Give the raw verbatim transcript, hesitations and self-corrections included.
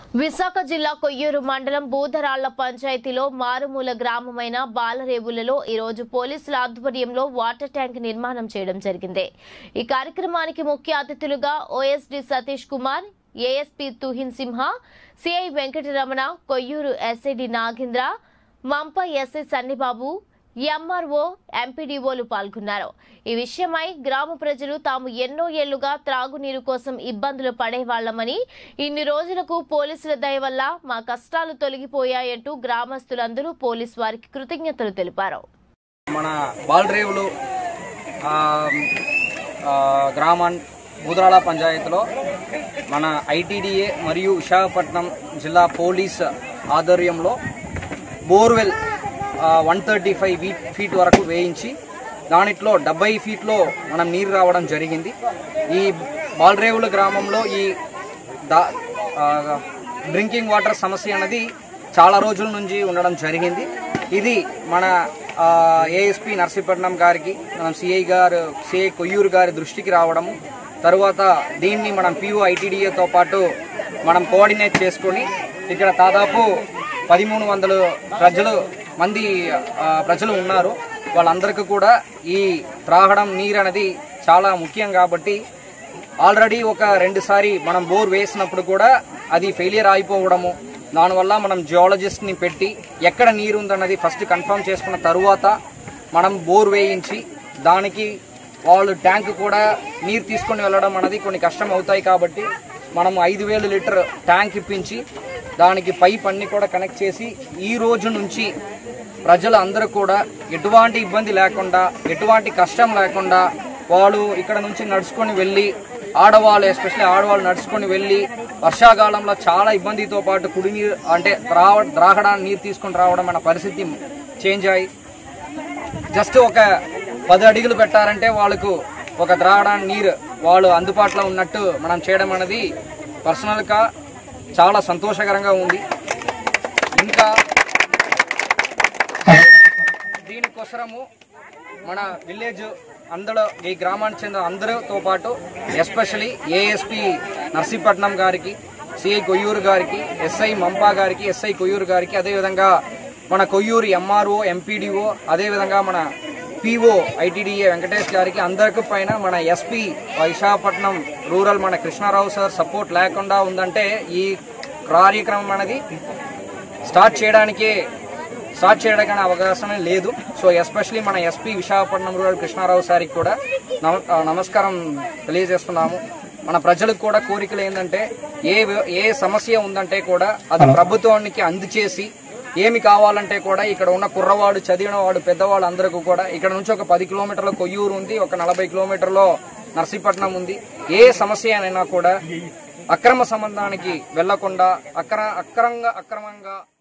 విశాఖ జిల్లా కొయ్యూరు మండలం బూదరాళ్ల పంచాయతీలో మారుమూల గ్రామమైన బాలరేవులలో ఈ రోజు పోలీసుల ఆధ్వర్యంలో వాటర్ ట్యాంక్ నిర్మాణం చేయడం జరిగింది। ఈ కార్యక్రమానికి ముఖ్య అతిథులుగా OSD Satish Kumar, ASP Tuhin Simha, CI Venkataramana, Koyyuru SID Nagendra, Mampa SI Sannibabu, MRO, ఎంపీడీఓలు పాల్గొన్నారు। ఈ విషయమై గ్రామ ప్రజలు తాము ఎన్నో ఏళ్లుగా త్రాగునీరు కోసం ఇబ్బందులు పడేవాళ్లమని, ఇన్ని రోజులకు పోలీసుల దయ వల్ల మా కష్టాలు తొలగిపోయాయంటూ గ్రామస్తులందరూ పోలీసు వారికి కృతజ్ఞతలు తెలిపారు। మన బాలరేవులు గ్రామం బూదరాళ్ల పంచాయతీలో మన ఐటీడీఏ మరియు విశాఖపట్నం జిల్లా పోలీస్ ఆధ్వర్యంలో borewell one thirty five feet వరకు వేయించి దానిట్లో డెబ్బై ఫీట్లో మనం నీరు రావడం జరిగింది। ఈ బాలరేవుల గ్రామంలో ఈ డ్రింకింగ్ వాటర్ సమస్య అనేది చాలా రోజుల నుంచి ఉండడం జరిగింది। ఇది మన ఏఎస్పీ నర్సీపట్నం గారికి, మనం సిఐ గారు సిఐ కొయ్యూరు గారి దృష్టికి రావడము, తరువాత దీన్ని మనం పిఓ ఐటీడీఏతో పాటు మనం కోఆర్డినేట్ చేసుకొని ఇక్కడ దాదాపు పదిమూడు వందల ప్రజలు మంది ప్రజలు ఉన్నారు। వాళ్ళందరికీ కూడా ఈ త్రాగడం నీరు అనేది చాలా ముఖ్యం కాబట్టి ఆల్రెడీ ఒక రెండు సారి మనం బోర్ వేసినప్పుడు కూడా అది ఫెయిలియర్ అయిపోవడము, దానివల్ల మనం జియాలజిస్ట్ని పెట్టి ఎక్కడ నీరు ఉందన్నది ఫస్ట్ కన్ఫర్మ్ చేసుకున్న తరువాత మనం బోర్ వేయించి దానికి వాళ్ళు ట్యాంక్ కూడా నీరు తీసుకొని వెళ్ళడం అనేది కొన్ని కష్టం అవుతాయి కాబట్టి మనం ఐదు వేల లీటర్ ట్యాంక్ ఇప్పించి దానికి పైప్ అన్ని కూడా కనెక్ట్ చేసి ఈ రోజు నుంచి ప్రజలు అందరూ కూడా ఎటువంటి ఇబ్బంది లేకుండా, ఎటువంటి కష్టం లేకుండా వాళ్ళు ఇక్కడ నుంచి నడుచుకొని వెళ్ళి, ఆడవాళ్ళు ఎస్పెషల్లీ ఆడవాళ్ళు నడుచుకొని వెళ్ళి వర్షాకాలంలో చాలా ఇబ్బందితో పాటు కుడి నీరు అంటే ద్రావ ద్రాగడానికి నీరు తీసుకొని రావడం అనే పరిస్థితి చేంజ్ అయ్యి జస్ట్ ఒక పది అడుగులు పెట్టారంటే వాళ్ళకు ఒక ద్రాగడానికి నీరు వాళ్ళు అందుబాటులో ఉన్నట్టు మనం చేయడం అనేది పర్సనల్గా చాలా సంతోషకరంగా ఉంది। ఇంకా దీనికోసము మన విలేజ్ అందరూ ఈ గ్రామానికి చెందిన అందరితో పాటు ఎస్పెషలీ ఏఎస్పీ నర్సీపట్నం గారికి, సిఐ కొయ్యూరు గారికి, ఎస్ఐ మంపా గారికి, ఎస్ఐ కొయ్యూరు గారికి, అదేవిధంగా మన కొయ్యూరు ఎంఆర్ఓ, ఎంపీడీఓ, అదేవిధంగా మన పిఓ ఐటీడీఏ వెంకటేష్ గారికి, అందరికి పైన మన ఎస్పీ విశాఖపట్నం రూరల్ మన కృష్ణారావు సార్ సపోర్ట్ లేకుండా ఉందంటే ఈ కార్యక్రమం అనేది స్టార్ట్ చేయడానికే స్టార్ట్ చేయడానికి అవకాశమే లేదు। సో ఎస్పెషలీ మన ఎస్పీ విశాఖపట్నం రూరల్ కృష్ణారావు సార్కి కూడా నమస్కారం తెలియజేస్తున్నాము। మన ప్రజలకు కూడా కోరికలు ఏంటంటే ఏ ఏ సమస్య ఉందంటే కూడా అది ప్రభుత్వానికి అందచేసి, ఏమి కావాలంటే కూడా ఇక్కడ ఉన్న కుర్రవాడు, చదివిన వాడు, పెద్దవాళ్ళు అందరికీ కూడా ఇక్కడ నుంచి ఒక పది కిలోమీటర్ల కొయ్యూరు ఉంది, ఒక నలభై కిలోమీటర్లో నర్సీపట్నం ఉంది। ఏ సమస్య అయినా కూడా అక్రమ సంబంధానికి వెళ్లకుండా అక్ర అక్రంగా అక్రమంగా